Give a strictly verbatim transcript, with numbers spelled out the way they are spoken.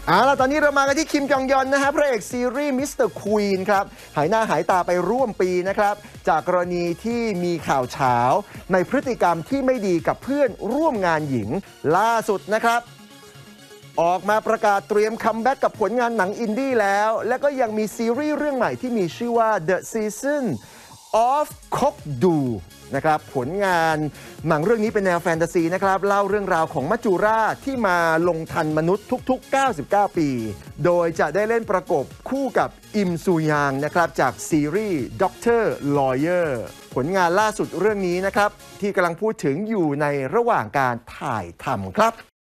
เอาล่ะตอนนี้เรามากันที่คิมจองยอนนะฮะพระเอกซีรีส์มิสเตอร์ควีนครับหายหน้าหายตาไปร่วมปีนะครับจากกรณีที่มีข่าวเฉาในพฤติกรรมที่ไม่ดีกับเพื่อนร่วมงานหญิงล่าสุดนะครับออกมาประกาศเตรียมคัมแบ็กกับผลงานหนังอินดี้แล้วและก็ยังมีซีรีส์เรื่องใหม่ที่มีชื่อว่า The Season of Kokdu นะครับผลงานหนังเรื่องนี้เป็นแนวแฟนตาซีนะครับเล่าเรื่องราวของมัจจุราชที่มาลงทันมนุษย์ทุกๆเก้าสิบเก้าปีโดยจะได้เล่นประกบคู่กับอิมซูยางนะครับจากซีรีส์ด็อกเตอร์ลอเยอร์ผลงานล่าสุดเรื่องนี้นะครับที่กำลังพูดถึงอยู่ในระหว่างการถ่ายทำครับ